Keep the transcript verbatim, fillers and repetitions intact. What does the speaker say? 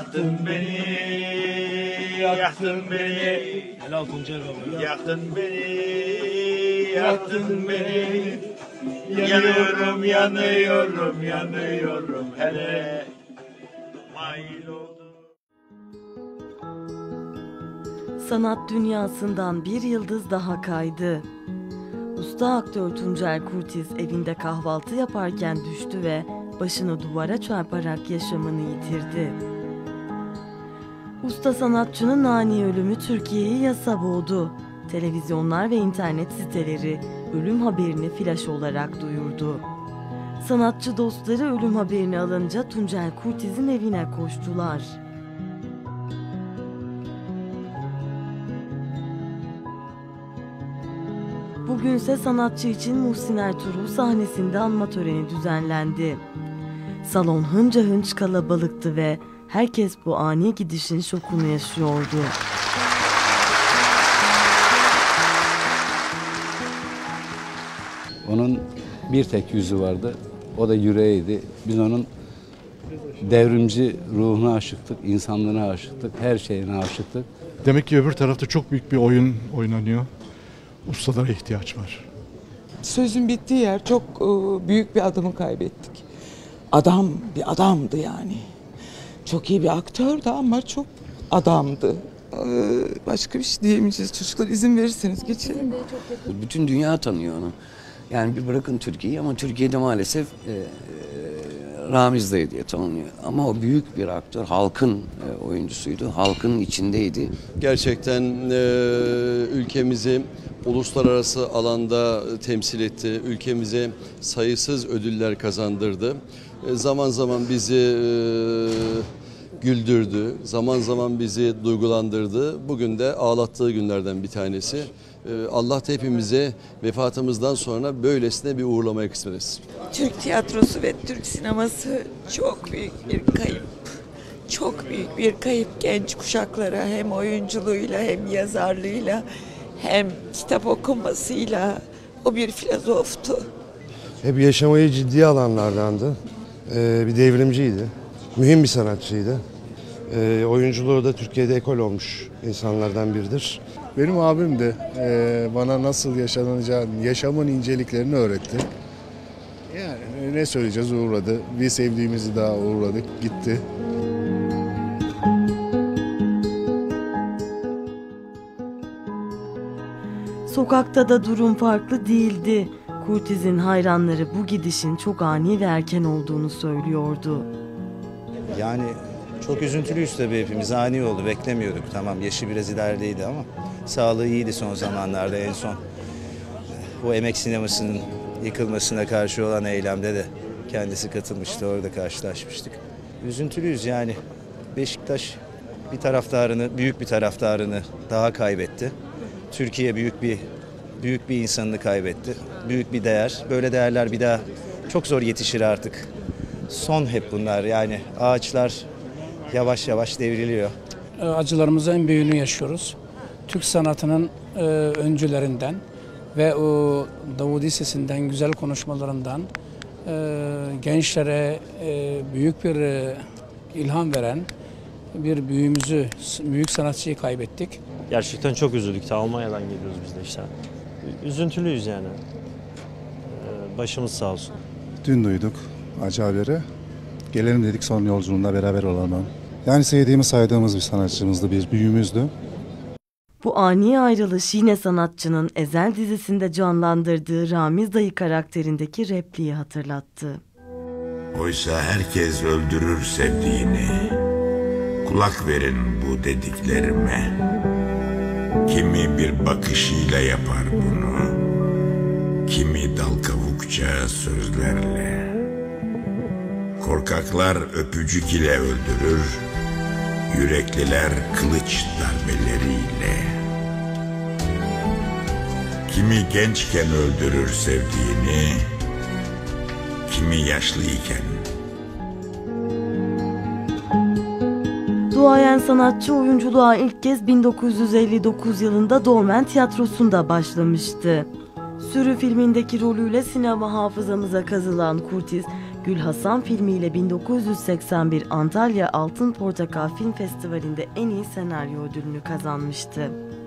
Yaktın beni, yaktın beni. Helal Tuncel baba. Yaktın beni, yaktın beni. Yanıyorum, yanıyorum, yanıyorum hele. Mail oldu. Sanat dünyasından bir yıldız daha kaydı. Usta aktör Tuncel Kurtiz evinde kahvaltı yaparken düştü ve başını duvara çarparak yaşamını yitirdi. Usta sanatçının ani ölümü Türkiye'yi yasa boğdu. Televizyonlar ve internet siteleri ölüm haberini flash olarak duyurdu. Sanatçı dostları ölüm haberini alınca Tuncel Kurtiz'in evine koştular. Bugünse sanatçı için Muhsin Ertuğrul sahnesinde anma töreni düzenlendi. Salon hınca hınç kalabalıktı ve herkes bu ani gidişin şokunu yaşıyordu. Onun bir tek yüzü vardı, o da yüreğiydi. Biz onun devrimci ruhuna aşıktık, insanlığına aşıktık, her şeyine aşıktık. Demek ki öbür tarafta çok büyük bir oyun oynanıyor. Ustalara ihtiyaç var. Sözün bittiği yer, çok büyük bir adamı kaybettik. Adam bir adamdı yani. Çok iyi bir aktördü ama çok adamdı. Başka bir şey diyemeyeceğiz. Çocuklar izin verirseniz geçelim. Bütün dünya tanıyor onu. Yani bir bırakın Türkiye'yi ama Türkiye'de maalesef e, e, Ramiz dayı diye tanınıyor. Ama o büyük bir aktör, halkın e, oyuncusuydu, halkın içindeydi. Gerçekten e, ülkemizi uluslararası alanda temsil etti, ülkemize sayısız ödüller kazandırdı. E, zaman zaman bizi e, güldürdü, zaman zaman bizi duygulandırdı. Bugün de ağlattığı günlerden bir tanesi. Allah da hepimize vefatımızdan sonra böylesine bir uğurlamaya kısmet etsin. Türk tiyatrosu ve Türk sineması çok büyük bir kayıp. Çok büyük bir kayıp genç kuşaklara, hem oyunculuğuyla hem yazarlığıyla hem kitap okumasıyla. O bir filozoftu. Hep yaşamayı ciddiye alanlardandı. Ee, bir devrimciydi. Mühim bir sanatçıydı. Ee, oyunculuğu da Türkiye'de ekol olmuş insanlardan biridir. Benim abim de e, bana nasıl yaşanacağını, yaşamın inceliklerini öğretti. Yani ne söyleyeceğiz, uğurladı. Bir sevdiğimizi daha uğurladık, gitti. Sokakta da durum farklı değildi. Kurtiz'in hayranları bu gidişin çok ani ve erken olduğunu söylüyordu. Yani çok üzüntülüyüz tabii hepimiz. Ani oldu, beklemiyorduk. Tamam, yaşı biraz ilerideydi ama sağlığı iyiydi son zamanlarda. En son bu emek sinemasının yıkılmasına karşı olan eylemde de kendisi katılmıştı. Orada karşılaşmıştık. Üzüntülüyüz yani. Beşiktaş bir taraftarını, büyük bir taraftarını daha kaybetti. Türkiye büyük bir büyük bir insanını kaybetti. Büyük bir değer. Böyle değerler bir daha çok zor yetişir artık. Son hep bunlar yani. Ağaçlar yavaş yavaş devriliyor. Acılarımızın en büyüğünü yaşıyoruz. Türk sanatının e, öncülerinden ve o Davudi sesinden, güzel konuşmalarından e, gençlere e, büyük bir e, ilham veren bir büyüğümüzü, büyük sanatçıyı kaybettik. Gerçekten çok üzüldük. Ta Almanya'dan geliyoruz biz de işte. Üzüntülüyüz yani. Ee, başımız sağ olsun. Dün duyduk acı haberi. Gelelim dedik, son yolculuğunda beraber olalım. Yani sevdiğimiz, saydığımız bir sanatçımızdı, bir büyüğümüzdü. Bu ani ayrılış yine sanatçının Ezel dizisinde canlandırdığı Ramiz dayı karakterindeki repliği hatırlattı. Oysa herkes öldürür sevdiğini. Kulak verin bu dediklerime. Kimi bir bakışıyla yapar bunu. Kimi dal kavukça sözlerle. Korkaklar öpücük ile öldürür. Yürekliler kılıç darbeleriyle. Kimi gençken öldürür sevdiğini. Kimi yaşlıyken. Duayen sanatçı oyunculuğa ilk kez bin dokuz yüz elli dokuz yılında Dolmen Tiyatrosu'nda başlamıştı. Sürü filmindeki rolüyle sinema hafızamıza kazılan Kurtiz, Gül Hasan filmiyle bin dokuz yüz seksen bir Antalya Altın Portakal Film Festivali'nde en iyi senaryo ödülünü kazanmıştı.